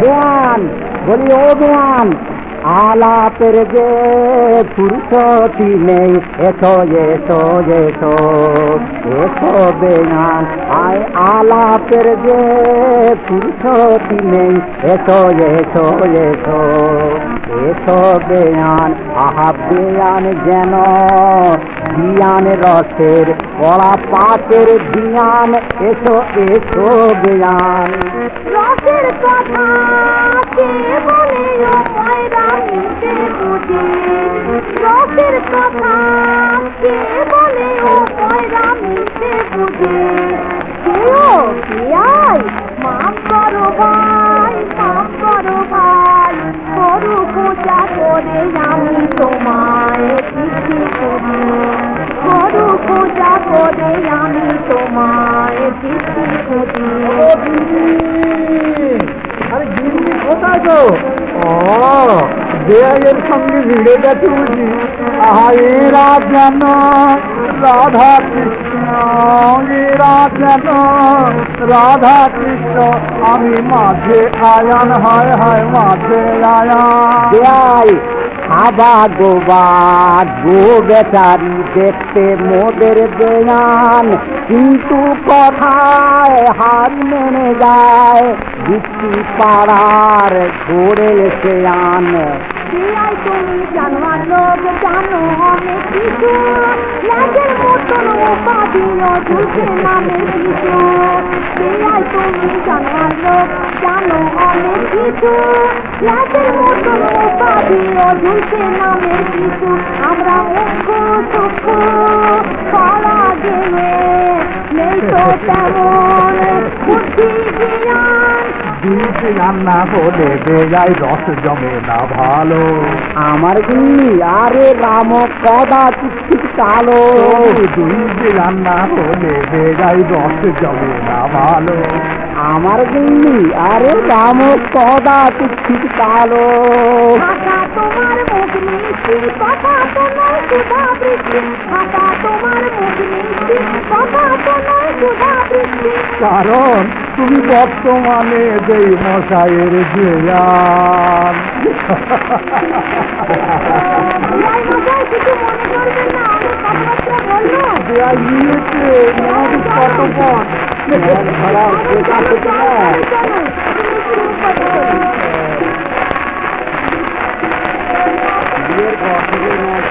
বেয়ান বলি ও বেয়ান আলাপের যে ফুরসতি নেই এসো এসো এসো এসো বেয়ান আয় আলাপের যে ফুরসতি নেই এসো এসো এসো এসো বেয়ান আহা বেয়ান যেন বিয়ান রসের কড়া পাকের বিয়ান এসো এসো বেয়ান রসের কথা কে বলে ও ময়রা মিশে বুঝি রসের কথা কে বলে ও ময়রা মিশে বুঝি কেউ বিয়াই মাফ করো ভাই মাফ করো ভাই করু পূজা করে আমি তোমায় চিঠি করি করু পূজা করে আমি তোমায় চিঠি করি আরে গিন্নি কোথায় তো ও বেয়াইয়ের সঙ্গে ভিড়ে গেছে বুঝি আহা এরা যেন রাধা কৃষ্ণ এরা যেন রাধা কৃষ্ণ আমি মাঝে আয়ান হায় হায় মাঝে আয়ান বেয়াই খাবা গোবা গো বেচারি দেখতে মোদের বেয়ান কিন্তু কথায় হার মেনে যায় বৃষ্টি পাড়ার ঘোরে সে আন বিয়াই তুমি জানোয়ার লোক জানো অনেক কিছু ল্যাজের মতন উপাধিও ঝুলছে নামে কিছু বিয়াই তুমি জানোয়ার লোক জানো অনেক কিছু ল্যাজের মতন উপাধিও ঝুলছে নামে কিছু আমরা মুখ্য সুখ পাড়া গেলে নেই তো তেমন বুদ্ধি জ্ঞান দুধ রান্না হলে বেজায় রস জমে না ভালো আমার গিন্নি আরে রাম কদা চিৎ কালো দুধ রান্না হলে বেজায় রস জমে না ভালো আমার গিন্নি আরে রাম কদা চিৎ কালো তোমার মুখ মিষ্টি কথা তো নয় সুধা বৃষ্টি আকা তোমার মুখ মিষ্টি কথা তো নয় সুধা বৃষ্টি কারণ তুমি বর্তমানে যেই মশাইয়ের জেয়ান কিছু মনে করবেন না আমি কথাবার্তা বললো বিয়ের